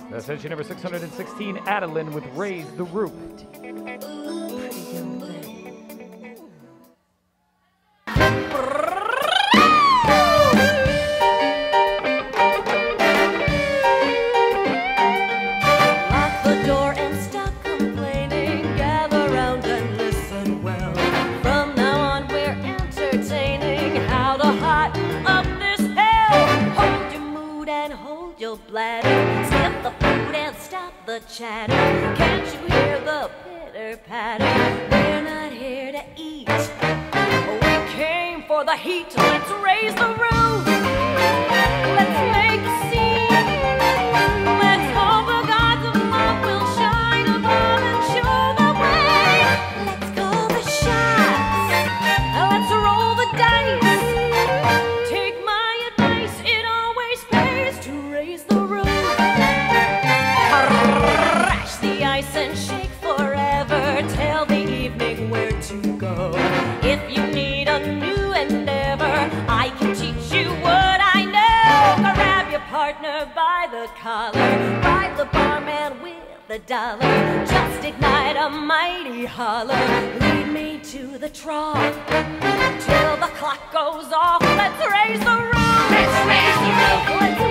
That's entry number 616, Addelyn with Raise the Roof. Lock the door and stop complaining. Gather round and listen well. From now on we're entertaining how to hot up this hell. Hold your mood and hold your bladder. Skip the food and stop the chatter. Can't you hear the pitter patter? We're not here to eat. We came for the heat. Let's raise the roof. Let's make a scene. Let's hope the gods of love will shine above and show the way. Let's call the shots. Let's roll the dice. Take my advice, it always pays to raise the roof. Crash the ice and shake forever. Tell the evening where to go. If you need a new endeavor, I can teach you what I know. Grab your partner by the collar, bribe the barman with $1. Just ignite a mighty holler. Lead me to the trough till the clock goes off. Let's raise the roof. Let's raise the roof. Let's